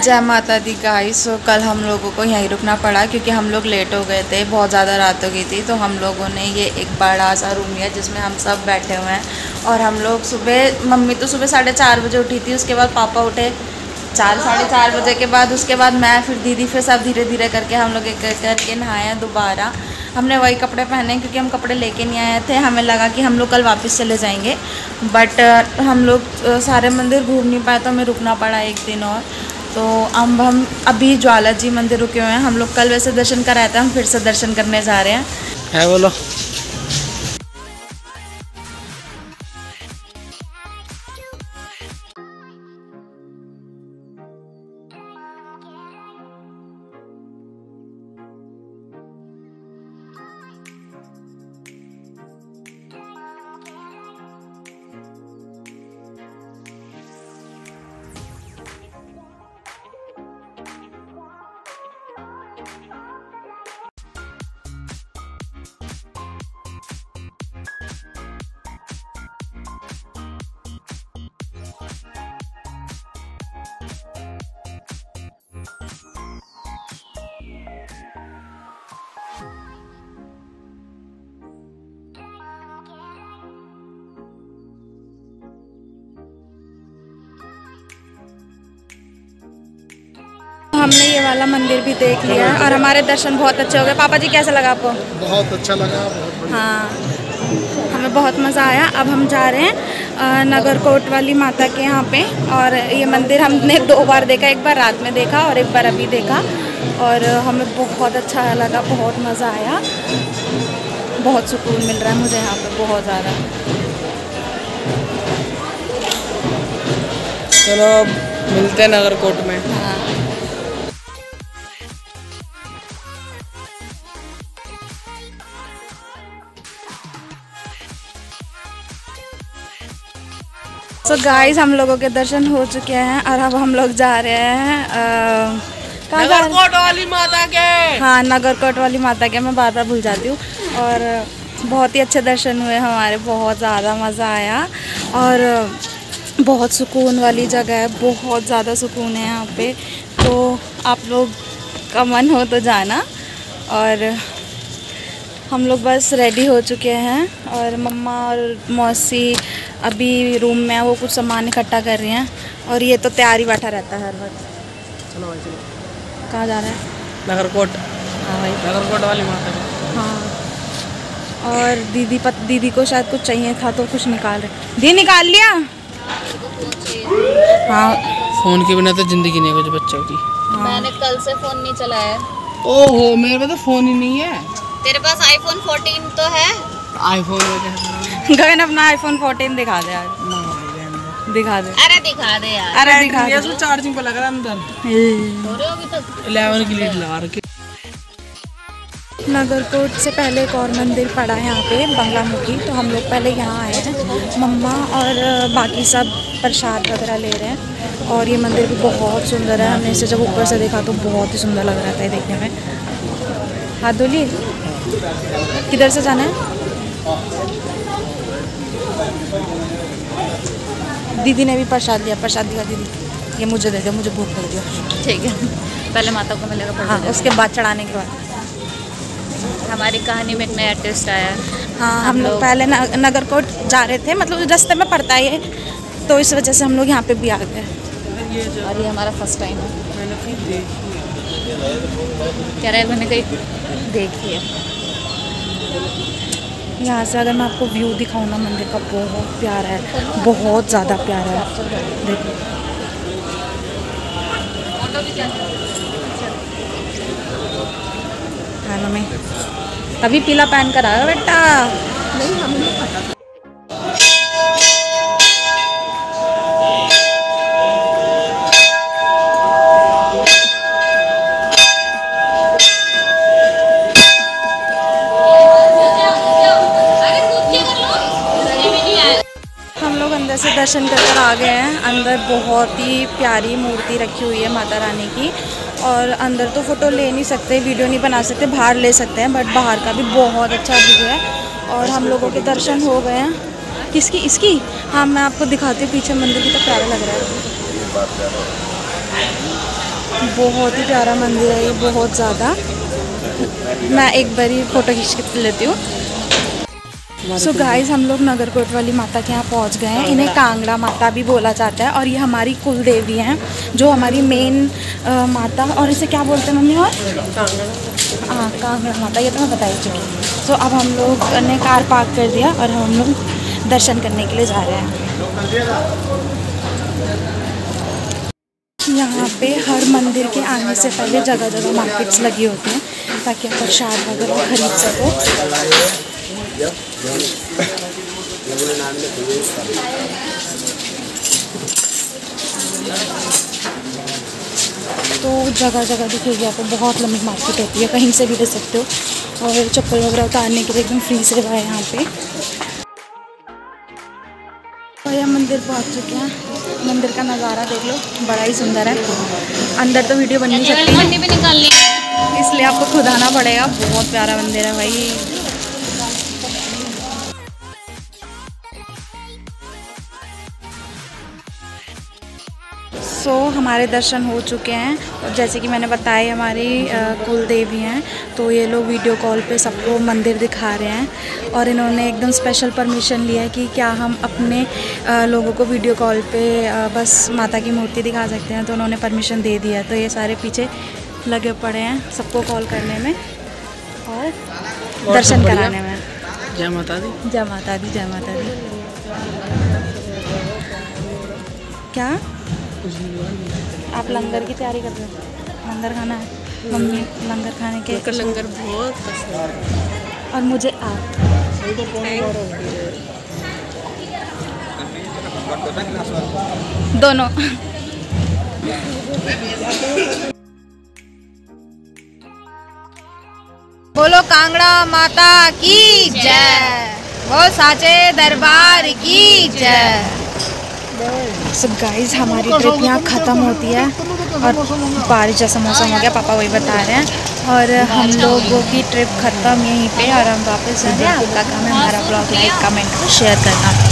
जय माता दी गाइस। सो कल हम लोगों को यहीं रुकना पड़ा क्योंकि हम लोग लेट हो गए थे, बहुत ज़्यादा रात हो गई थी। तो हम लोगों ने ये एक बड़ा सा रूम लिया जिसमें हम सब बैठे हुए हैं। और हम लोग सुबह, मम्मी तो सुबह 4:30 बजे उठी थी, उसके बाद पापा उठे 4-4:30 बजे के बाद, उसके बाद मैं, फिर दीदी, फिर सब धीरे धीरे करके हम लोग एक करके नहाए हैं दोबारा। हमने वही कपड़े पहने क्योंकि हम कपड़े लेके नहीं आए थे, हमें लगा कि हम लोग कल वापस चले जाएंगे। बट हम लोग सारे मंदिर घूम नहीं पाए तो हमें रुकना पड़ा एक दिन और। तो अब हम अभी ज्वाला जी मंदिर रुके हुए हैं। हम लोग कल वैसे दर्शन कराए थे, हम फिर से दर्शन करने जा रहे हैं। है बोलो। हमने ये वाला मंदिर भी देख लिया और हमारे दर्शन बहुत अच्छे हो गए। पापा जी कैसा लगा आपको? बहुत अच्छा लगा, बहुत हाँ, हमें बहुत मज़ा आया। अब हम जा रहे हैं नगरकोट वाली माता के यहाँ पे। और ये मंदिर हमने 2 बार देखा, एक बार रात में देखा और एक बार अभी देखा। और हमें बहुत अच्छा लगा, बहुत मज़ा आया, बहुत सुकून मिल रहा है मुझे यहाँ पे बहुत ज़्यादा। चलो मिलते हैं नगरकोट में। हाँ। सो गाइस, हम लोगों के दर्शन हो चुके हैं और अब हम लोग जा रहे हैं नगरकोट वाली माता के। हाँ, नगरकोट वाली माता के, मैं बार बार भूल जाती हूँ। और बहुत ही अच्छे दर्शन हुए हमारे, बहुत ज़्यादा मज़ा आया और बहुत सुकून वाली जगह है, बहुत ज़्यादा सुकून है यहाँ पे। तो आप लोग का मन हो तो जाना। और हम लोग बस रेडी हो चुके हैं और मम्मा और मौसी अभी रूम में है, वो कुछ सामान इकट्ठा कर रही हैं। और ये तो तैयार ही बैठा रहता है हर वक्त। चलो भाई चलो। कहाँ जा रहा है? नगरकोट। हाँ भाई, नगरकोट वाली माता के। हाँ। और दीदी को शायद कुछ चाहिए था तो कुछ निकाल रहे। दी निकाल लिया? हाँ। फ़ोन के बिना तो ज़िंदगी नहीं है कुछ बच्चों की। हाँ। मैंने कल से फ़ोन नहीं चलाया। ओहो, मेरे पास तो फ़ोन ही नहीं है। तेरे पास iPhone 14 तो है? आईफोन गगन अपना iPhone 14 दिखा दे यार। दिखा दे। अरे दिखा दे यार। अरे दिखा दे। इसमें चार्जिंग पे लग रहा है अंदर। हो रहे हो अभी तक? 11 की लीड लगा रखी। नगरकोट से पहले एक और मंदिर पड़ा है यहाँ पे, बंगलामुखी। तो हम लोग पहले यहाँ आए हैं, मम्मा और बाकी सब प्रसाद वगैरह ले रहे हैं। और ये मंदिर भी बहुत सुंदर है, हमने इसे जब ऊपर से देखा तो बहुत ही सुंदर लग रहा था ये देखने में। हाथ धोलिए। किधर से जाना है? दीदी ने भी प्रसाद लिया, प्रसाद दिया दीदी। ये मुझे दे दो, मुझे भूख लग रही है। ठीक है, पहले माता को मिलेगा। हाँ, उसके बाद चढ़ाने के बाद। हमारी कहानी में एक नया ट्विस्ट आया है। हाँ, हम लोग पहले नगरकोट जा रहे थे, मतलब रास्ते में पड़ता है ये, तो इस वजह से हम लोग यहाँ पे भी आ गए। और ये हमारा फर्स्ट टाइम है। कह रहे मैंने कहीं देखी है। यहाँ से अगर मैं आपको व्यू दिखाऊँ ना मंदिर का, बहुत प्यारा है, बहुत ज़्यादा प्यारा है। देखो है ना, मैं तभी पीला पहन कर आया बेटा। नहीं, हम नहीं पता। अंदर से दर्शन कर आ गए हैं। अंदर बहुत ही प्यारी मूर्ति रखी हुई है माता रानी की। और अंदर तो फ़ोटो ले नहीं सकते, वीडियो नहीं बना सकते, बाहर ले सकते हैं, बट बाहर का भी बहुत अच्छा व्यू है। और हम लोगों के दर्शन हो गए हैं। किसकी? इसकी? हाँ, मैं आपको दिखाती हूँ पीछे मंदिर, की तो प्यारा लग रहा है। बहुत ही प्यारा मंदिर है ये, बहुत ज़्यादा। मैं एक बारी फ़ोटो खींच के लेती हूँ। सो गाइस, हम लोग नगरकोट वाली माता के यहाँ पहुँच गए हैं। इन्हें कांगड़ा माता भी बोला जाता है और ये हमारी कुल देवी हैं, जो हमारी मेन माता। और इसे क्या बोलते हैं मम्मी? और हाँ, कांगड़ा माता, ये तो मैं बता ही चुकी हूँ। सो अब हम लोग ने कार पार्क कर दिया और हम लोग दर्शन करने के लिए जा रहे हैं। यहाँ पे हर मंदिर के आने से पहले जगह जगह मार्केट्स लगी होती हैं ताकि आप प्रसाद वगैरह खरीद सको। तो जगह जगह दिखेगी आपको, बहुत लंबी मार्केट होती है, कहीं से भी ले सकते हो। और चप्पल वगैरह उतारने के लिए एकदम फ्री सेवा है यहाँ पे। और यह मंदिर पहुँच चुके हैं। मंदिर का नज़ारा देख लो, बड़ा ही सुंदर है। अंदर तो वीडियो बन नहीं सकती, इसलिए आपको खुद आना पड़ेगा। बहुत प्यारा मंदिर है भाई। सो हमारे दर्शन हो चुके हैं और जैसे कि मैंने बताया हमारी कुल देवी हैं, तो ये लोग वीडियो कॉल पे सबको मंदिर दिखा रहे हैं। और इन्होंने एकदम स्पेशल परमिशन लिया है कि क्या हम अपने लोगों को वीडियो कॉल पे बस माता की मूर्ति दिखा सकते हैं, तो उन्होंने परमिशन दे दिया। तो ये सारे पीछे लगे पड़े हैं सबको कॉल करने में और दर्शन कराने में। जय माता दी, जय माता दी, जय माता दी। क्या आप लंगर की तैयारी कर रहे हो? लंगर खाना है मम्मी, लंगर खाने के। लंगर बहुत पसंद है और मुझे आप दोनों। बोलो कांगड़ा माता की जय, बोल साचे दरबार की जय। सो गाइस, हमारी ट्रिप यहाँ ख़त्म होती है और बारिश जैसा मौसम हो गया, पापा वही बता रहे हैं। और हम लोगों की ट्रिप ख़त्म यहीं पे और हम वापस जा रहे हैं। आपका काम है हमारा ब्लॉग लाइक, कमेंट और शेयर करना।